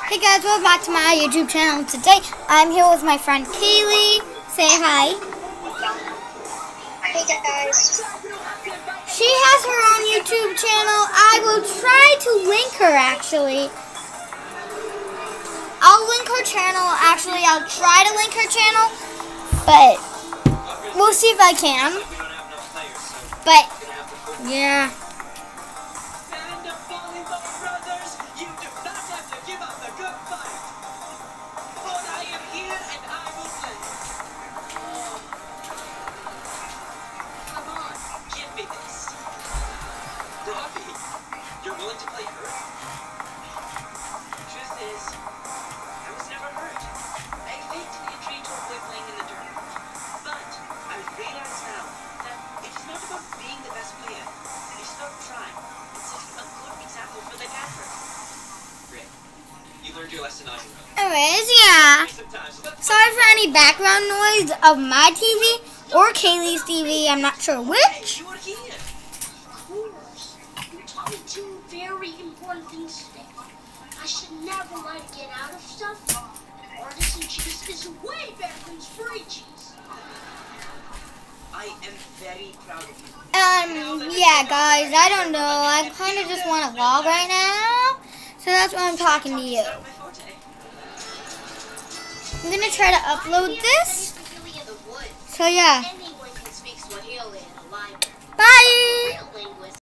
Hey guys, welcome back to my YouTube channel. Today, I'm here with my friend Kaylee. Say hi. Hey guys. She has her own YouTube channel. I will try to link her actually. I'll link her channel. Actually, I'll try to link her channel. But we'll see if I can. But yeah. You're willing to play hurt? Truth is, I was never hurt. I faked an injury to avoid playing in the tournament. But I realize now that it is not about being the best player. It is about trying and setting a good example for the gaffer. Great. You learned your lesson on your own. Anyways, yeah. Sorry for any background noise of my TV or Kaylee's TV. I'm not sure which. Two very important things today. I should never let it get out of stuff. Artisan cheese is way better than spray cheese. I am very proud of you. Yeah, guys, I don't know. I kind of just want to vlog right now. So that's why I'm talking to you. I'm going to try to upload this. So, yeah. Bye.